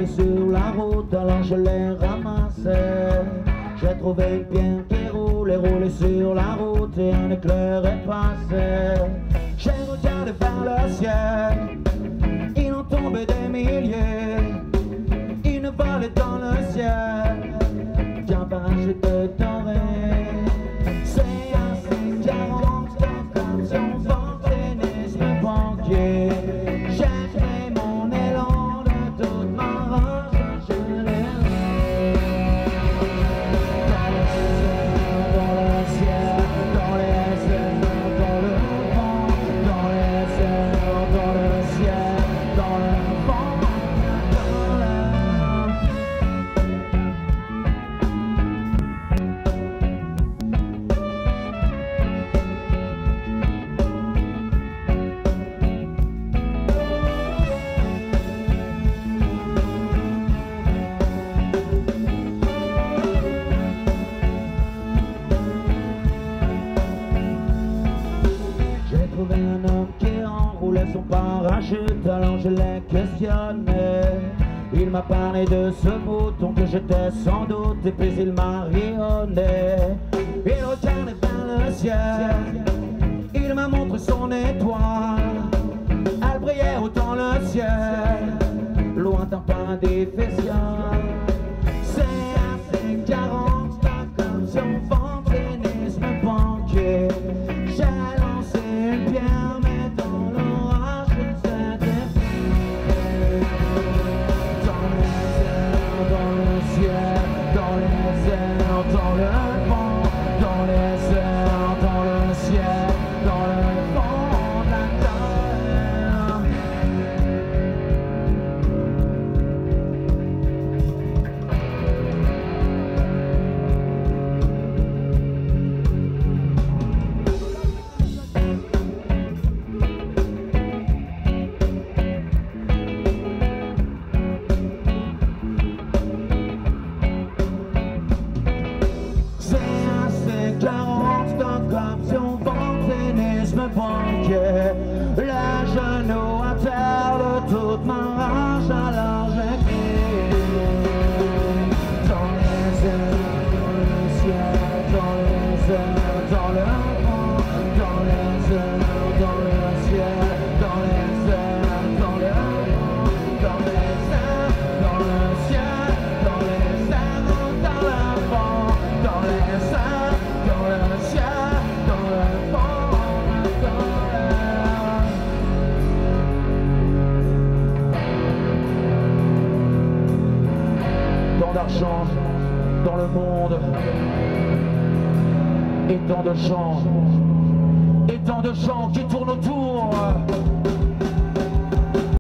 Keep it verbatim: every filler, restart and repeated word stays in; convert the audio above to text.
sur la route, alors je les ramassais. J'ai trouvé une pierre qui roulait, roulait sur la route et un éclair est passé. J'ai regardé vers le ciel, il en tombait des milliers. Ils ne volaient dans le ciel qu'un parachute doré. C'est assez quarante comme si on vendait les banquier. J'ai créé mon élan de toute ma rage, je l'ai dans le ciel, dans les airs, dans le vent, dans les airs, dans le ciel, dans le vent. Un homme qui enroulait son parachute, alors je l'ai questionné. Il m'a parlé de ce bouton que j'étais sans doute, et puis il m'a rayonné. Il regardait vers le ciel, il m'a montré son étoile. Elle brillait haut dans le ciel, lointain paradis fiscal. C'est assez quarante comme si on vendait les banquier. J'ai lancé une pierre, mais dans l'orage, c'était dans les airs, dans le ciel, dans les airs, dans le vent, dans les airs, dans le ciel, dans le vent de la terre. Comme si on vendait les banquier. Les genoux à terre de toute ma rage, alors j'ai crié. Dans les airs, dans le ciel, dans les airs, dans le vent, dans les airs, dans le ciel, dans les airs, dans le vent, dans les airs, dans le ciel, dans les airs, dans le vent, dans les airs, dans le ciel. Tant d'argent dans le monde, et tant de gens, et tant de gens qui